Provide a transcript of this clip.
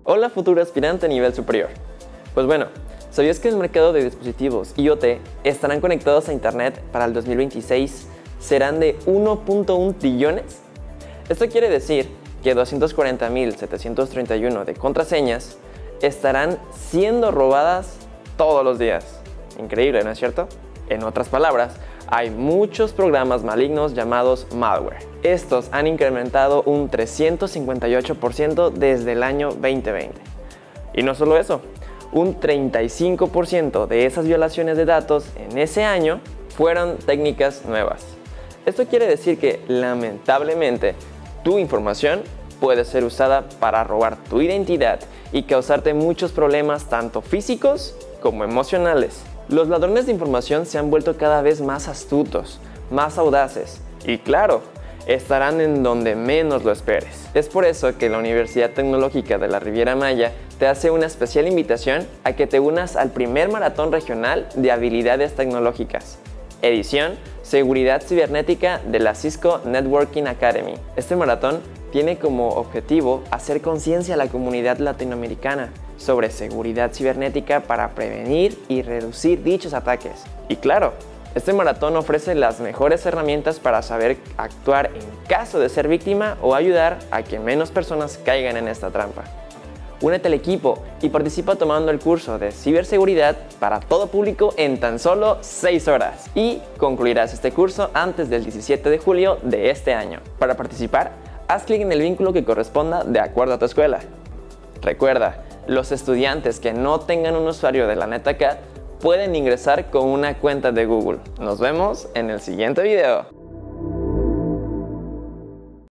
Hola futuro aspirante a nivel superior. Pues bueno, ¿sabías que el mercado de dispositivos IoT estarán conectados a Internet para el 2026 serán de 1.1 trillones? Esto quiere decir que 240.731 de contraseñas estarán siendo robadas todos los días. Increíble, ¿no es cierto? En otras palabras, hay muchos programas malignos llamados malware. Estos han incrementado un 358% desde el año 2020. Y no solo eso, un 35% de esas violaciones de datos en ese año fueron técnicas nuevas. Esto quiere decir que, lamentablemente, tu información puede ser usada para robar tu identidad y causarte muchos problemas tanto físicos como emocionales. Los ladrones de información se han vuelto cada vez más astutos, más audaces y, claro, estarán en donde menos lo esperes. Es por eso que la Universidad Tecnológica de la Riviera Maya te hace una especial invitación a que te unas al primer maratón regional de habilidades tecnológicas, edición Seguridad Cibernética de la Cisco Networking Academy. Este maratón tiene como objetivo hacer conciencia a la comunidad latinoamericana sobre seguridad cibernética para prevenir y reducir dichos ataques. Y claro, este maratón ofrece las mejores herramientas para saber actuar en caso de ser víctima o ayudar a que menos personas caigan en esta trampa. Únete al equipo y participa tomando el curso de ciberseguridad para todo público en tan solo 6 horas. Y concluirás este curso antes del 17 de julio de este año. Para participar, haz clic en el vínculo que corresponda de acuerdo a tu escuela. Recuerda, los estudiantes que no tengan un usuario de la NetAcad pueden ingresar con una cuenta de Google. Nos vemos en el siguiente video.